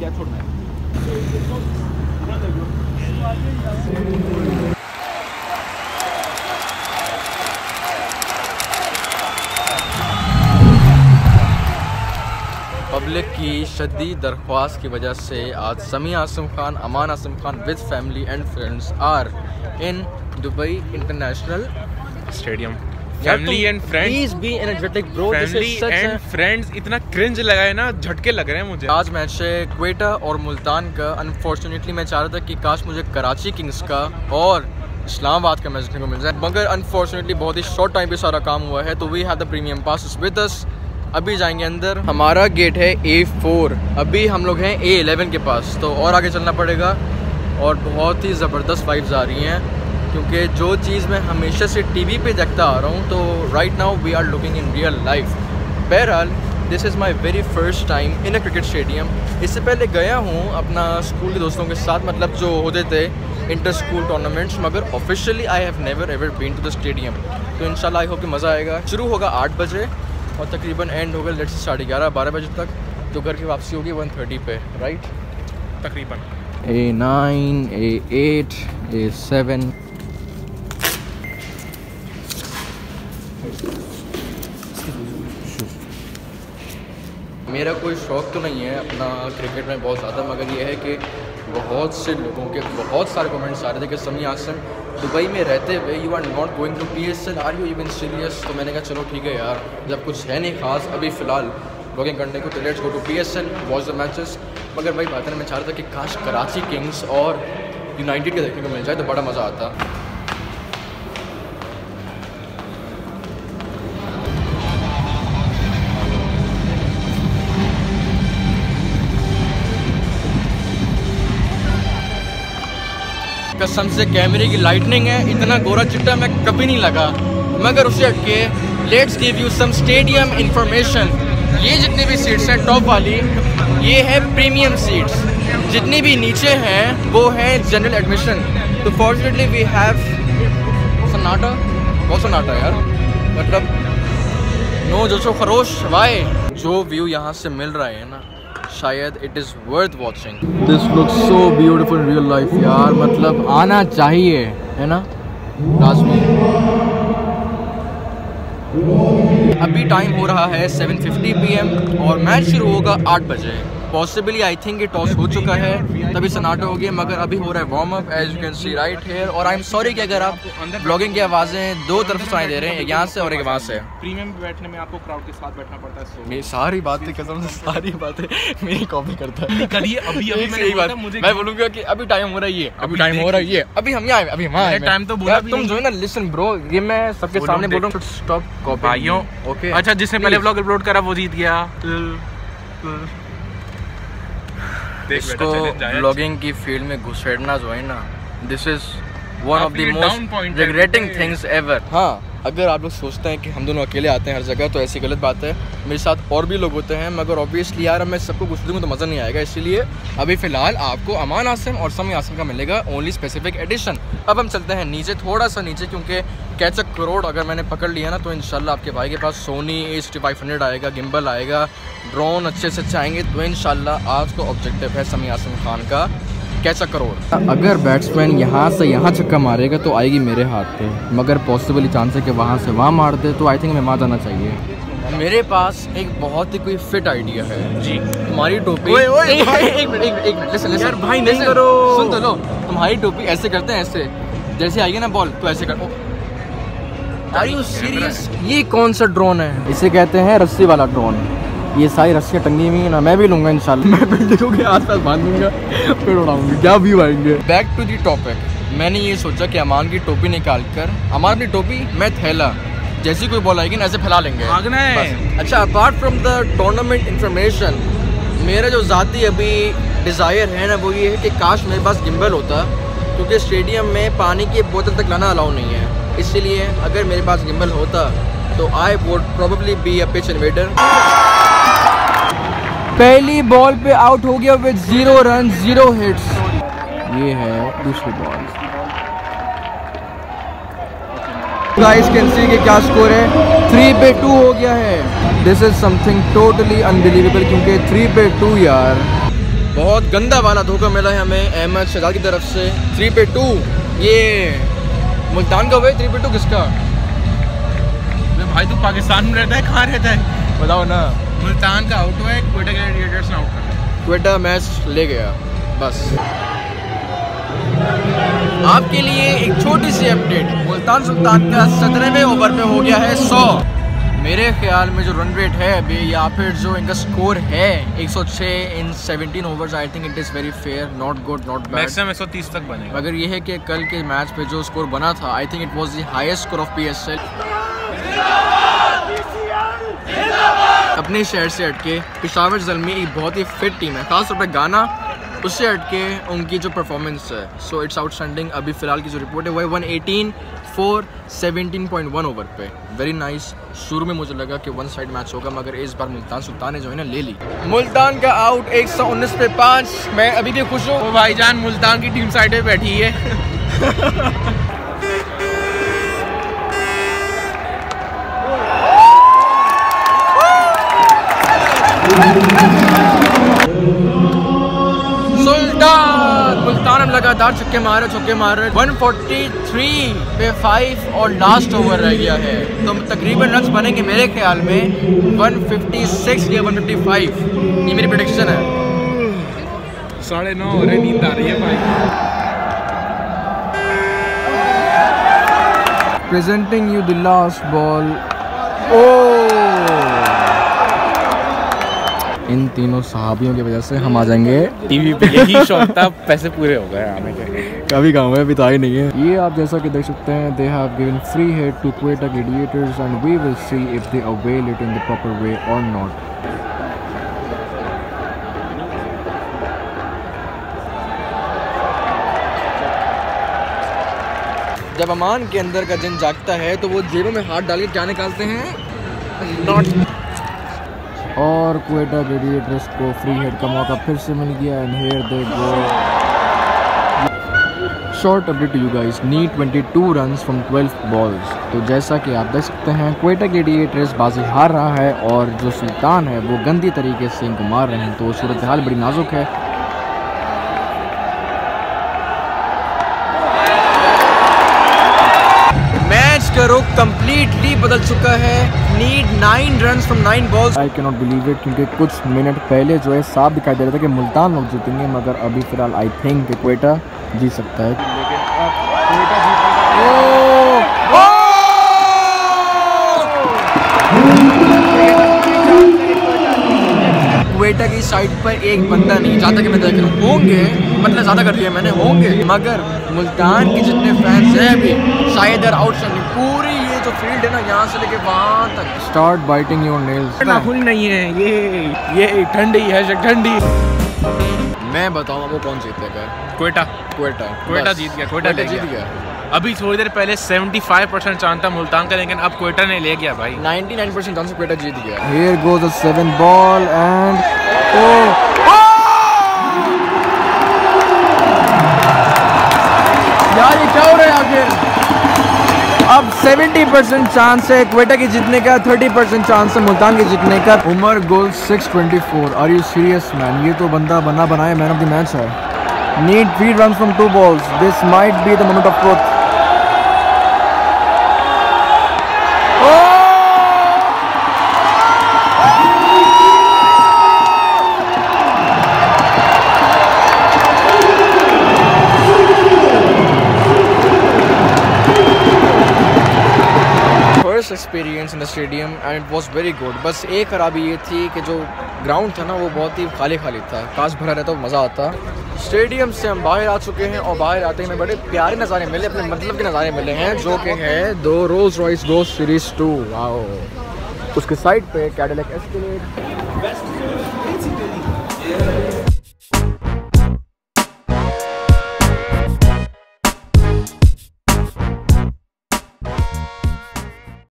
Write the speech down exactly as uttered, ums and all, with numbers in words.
क्या छोड़ना है। पब्लिक की शदीद दरख्वास्त की वजह से आज Sami Asim Khan, Aman Asim Khan with family and friends are in Dubai international stadium. Family and friends, please be energetic bro. Family and friends, इतना क्रिंज लगा है ना, झटके लग रहे हैं मुझे। आज मैच है क्वेटा और मुल्तान का। अनफॉर्चुनेटली मैं चाह रहा था कि काश मुझे कराची किंग्स का और इस्लामाबाद का मैच देखने को मिल जाए, मगर अनफॉर्चुनेटली बहुत ही शॉर्ट टाइम पे सारा काम हुआ है। तो we have the premium pass with us. अभी जाएंगे अंदर। हमारा गेट है ए फोर, अभी हम लोग हैं ए इलेवन के पास, तो और आगे चलना पड़ेगा। और बहुत ही ज़बरदस्त वाइब्स आ रही हैं, क्योंकि जो चीज़ मैं हमेशा से टीवी पे देखता आ रहा हूँ, तो right now we are looking in real life. बहरहाल this is my very first time in a cricket stadium. इससे पहले गया हूँ अपना स्कूल के दोस्तों के साथ, मतलब जो होते थे इंटर स्कूल टूर्नामेंट्स, मगर officially I have never ever been to the stadium. तो इंशाल्लाह आई होप कि मज़ा आएगा। शुरू होगा आठ बजे और तकरीबन एंड होगा लेट्स साढ़े ग्यारह बारह बजे तक। तो घर की वापसी होगी वन थर्टी पे, राइट तकरीबन। A nine, A eight, A seven. मेरा कोई शौक़ तो नहीं है अपना क्रिकेट में बहुत ज़्यादा, मगर ये है कि बहुत से लोगों के बहुत सारे कमेंट्स आ रहे थे कि समी आसिम दुबई में रहते हुए you are not going to P S L, are you even serious. तो मैंने कहा चलो ठीक है यार, जब कुछ है नहीं खास अभी फ़िलहाल ब्लॉगिंग करने को, तो let's go to P S L, watch the matches. मगर भाई बात है, मैं चाह रहा था कि काश कराची किंग्स और यूनाइटेड के देखने को मिल जाए तो बड़ा मज़ा आता। कसम से कैमरे की लाइटनिंग है, इतना गोरा चिट्टा मैं कभी नहीं लगा। मगर उससे हटके let's give you some stadium information. ये जितनी भी सीट्स हैं टॉप वाली, ये है प्रीमियम सीट्स। जितनी भी नीचे हैं वो है जनरल एडमिशन। तो फॉर्चुनेटली वी हैव सन्नाटा, बहुत सन्नाटा यार, मतलब नो जोशो खरोश वाई। जो व्यू यहाँ से मिल रहा है ना, शायद it is worth watching. This looks so beautiful in real life यार, मतलब आना चाहिए, है ना लाजमी। अभी टाइम हो रहा है सेवन फिफ्टी पी एम और मैच शुरू होगा आठ बजे। पॉसिबली आई थिंक ये टॉस हो चुका है, तभी सन्नाटा हो गया, मगर अभी हो रहा है warm up as you can see right here. और आई एम सॉरी कि अगर आप ब्लॉगिंग की आवाज़ें दो तरफ सुनाई दे रहे हैं, एक यहाँ से और एक वहाँ से। प्रीमियम में बैठने में आपको क्राउड के साथ बैठना पड़ता है। मेरी सारी बातें कसम से सारी बातें मेरी कॉपी करता है। करिए अभी अभी सही बात, मैं बोलूँगा कि अभी टाइम हो रहा है ये, अभी टाइम हो रहा है ये, अभी हम यहाँ अभी वहाँ टाइम तो बोला तुम जो है ना, लिसन ब्रो, ये मैं सबके सामने बोल रहा हूँ, स्टॉप कॉपी भाइयों। ओके अच्छा, जिसने पहले व्लॉग अपलोड करा वो जीत गया। इसको ब्लॉगिंग की फील्ड में घुसेड़ना जो है ना, this is one of the most regretting things ever. हाँ, अगर आप लोग सोचते हैं कि हम दोनों अकेले आते हैं हर जगह, तो ऐसी गलत बात है। मेरे साथ और भी लोग होते हैं, मगर ऑब्वियसली यार मैं सबको घुस दूँगा तो मज़ा नहीं आएगा। इसीलिए अभी फ़िलहाल आपको अमान आसिम और समी आसिम का मिलेगा ओनली स्पेसिफिक एडिशन। अब हम चलते हैं नीचे, थोड़ा सा नीचे, क्योंकि कैच अ करोड़ अगर मैंने पकड़ लिया ना, तो इंशाल्लाह आपके भाई के पास Sony A sixty five hundred आएगा, गिम्बल आएगा, ड्रोन अच्छे से अच्छे आएंगे। तो इंशाल्लाह आज को ऑब्जेक्टिव है समी आसिम खान का कैच अ करोड़। अगर बैट्समैन यहाँ से यहाँ छक्का मारेगा तो आएगी मेरे हाथ पे, मगर पॉसिबली चांस है कि वहाँ से वहाँ मार दे, तो आई थिंक मैं वहाँ जाना चाहिए। मेरे पास एक बहुत ही कोई फिट आइडिया है जी। तुम्हारी टोपी, ओए ओए एक मिनट एक मिनट एक मिनट लिसन लिसन यार भाई, नहीं करो, सुन तो लो। तुम्हारी टोपी ऐसे करते हैं, ऐसे जैसे आएगी ना बॉल तो ऐसे करो। Are you serious? ये कौन सा ड्रोन है? इसे कहते हैं रस्सी वाला ड्रोन। ये सारी रस्सियाँ टंगी हुई ना, मैं भी लूँगा इंशाल्लाह। मैं बिल्डिंगों के आसपास बांध दूँगा, फिर उड़ाऊँगी, क्या व्यू आएंगे। बैक टू दी टॉपिक, मैंने ये सोचा कि अमान की टोपी निकाल कर, अमान की टोपी मैं थैला, जैसी कोई बॉल आएगी ना ऐसे फैला लेंगे, भागना है। अच्छा, apart from the tournament information, मेरा जो ज़ाती अभी डिज़ायर है ना, वो ये है कि काश मेरे पास गिम्बल होता, क्योंकि स्टेडियम में पानी की बोतल तक लाना अलाउ नहीं है। इसलिए अगर मेरे पास गिम्बल होता तो I would probably be a pitch invader. पहली बॉल पे आउट हो गया with zero run zero hits. ये है दूसरी बॉल। गाइस कैन सी कि क्या स्कोर है, थ्री पे टू हो गया है। This is something totally unbelievable, क्योंकि थ्री पे टू यार बहुत गंदा वाला धोखा मिला है हमें अहमद शहजाद की तरफ से। थ्री पे टू, ये मुल्तान का हुआ। थ्री पे टू किसका? भाई तू पाकिस्तान में रहता है, कहाँ रहता है बताओ ना। मुल्तान का आउट हुआ है, क्वेटा ग्लैडिएटर्स ने आउट कर दिया। क्वेटा मैच ले गया बस। आपके लिए एक छोटी सी अपडेट, मुल्तान सुल्तान का सत्रहवें ओवर पे हो गया है सौ। मेरे ख्याल में जो रन रेट है अभी या फिर जो इनका स्कोर है एक सौ छह इन सत्रह overs, I think it is very fair, not good not bad. Maximum एक सौ तीस तक बनेगा। मगर ये है कि कल के मैच पे जो स्कोर बना था, I think it was the highest score of PSL. अपने शहर से हटके पेशावर ज़ल्मी एक बहुत ही फिट टीम है, खासतौर पे गाना, उससे हटके उनकी जो परफॉर्मेंस है सो इट्स आउटस्टैंडिंग। अभी फिलहाल की जो रिपोर्ट है वो है one eighteen four seventeen point one over पे, वेरी नाइस। शुरू में मुझे लगा कि वन साइड मैच होगा, मगर इस बार मुल्तान सुल्तान ने जो है ना ले ली। मुल्तान का आउट एक सौ उन्नीस पे पाँच। मैं अभी भी खुश हूँ। भाईजान मुल्तान की टीम साइड पे बैठी है। सुल्तान मुल्तान लगातार छक्के मारे छक्के मारे एक सौ तैंतालीस पे फाइव और लास्ट ओवर रह गया है, तो तकरीबन रन्स बनेंगे मेरे ख्याल में एक सौ छप्पन या एक सौ पचपन। ये मेरी प्रेडिक्शन है। साढ़े नौ हो रहे, नींद आ रही है भाई। Presenting you the last ball. ओ इन तीनों सहाबियों की वजह से हम आ जाएंगे टीवी पे। यही शौक था, पैसे पूरे हो गए आने के। कभी काम है, अभी तो आई नहीं है। ये आप जैसा कि देख सकते हैं, they have given free hit to Quetta Gladiators and we will see if they avail it in the proper way और नॉट। जब अमान के अंदर का जिन जागता है तो वो जेबों में हाथ डाल के क्या निकालते हैं? नॉट। और क्वेटा ग्लैडिएटर्स को फ्री हिट का मौका फिर से मिल गया and here they go. Short update to you guys, need बाईस रन्स फ्रॉम ट्वेल्व बॉल्स। तो जैसा कि आप देख सकते हैं क्वेटा ग्लैडिएटर्स बाजी हार रहा है और जो सुल्तान है वो गंदी तरीके से इनको मार रहे हैं, तो सूरत हाल बड़ी नाजुक है। का रुख कंप्लीटली बदल चुका है। Need nine runs from nine balls. I can not believe it, क्योंकि कुछ मिनट पहले जो है साफ दिखाई दे रहा था कि मुल्तान लोग जीतेंगे, मगर अभी फिलहाल आई थिंक कि क्वेटा जीत सकता है। लेकिन अब क्वेटा क्वेटा की साइड पर एक बंदा नहीं, जहाँ तक मैं देख रहा हूँ होंगे, मतलब ज़्यादा कर दिया मैंने, होंगे, मगर मुल्तान के जितने फैंस हैं अभी शायद आउटस्टैंडिंग। पूरी ये जो फील्ड है ना, यहाँ से लेके वहाँ तक। Start biting your nails. नाखून नहीं है ये, ये ठंडी है, ठंडी। मैं बताऊँ वो कौन जीतेगा? क्वेटा। क्वेटा क्वेटा जीत गया, क्वेटा जीत गया। अभी थोड़ी देर पहले पचहत्तर परसेंट चांस था मुल्तान का, लेकिन अब क्वेटा ने ले गया भाई। निन्यानवे परसेंट चांस क्वेटा जीत गया। Here goes the seventh ball and oh! यार ये क्या हो रहा है आखिर? अब सत्तर परसेंट चांस है क्वेटा के जीतने का, तीस परसेंट चांस है मुल्तान के जीतने का। उमर गोल छह सौ चौबीस। Are you serious man? ये तो बंदा बना बनाया मैन ऑफ द मैच है। Need three runs from two balls. This might be the moment of truth. Experience in the stadium and it was very good. बस एक खराबी ये थी कि जो ग्राउंड था ना वो बहुत ही खाली खाली था, काश भरा रहता तो मज़ा आता। स्टेडियम से हम बाहर आ चुके हैं और बाहर आते ही हमें बड़े प्यारे नज़ारे मिले, अपने मतलब के नज़ारे मिले हैं, जो कि है दो रोल्स रॉयस गो सीरीज टू। वाओ, उसके साइड पे कैडिलैक एस्केलेड।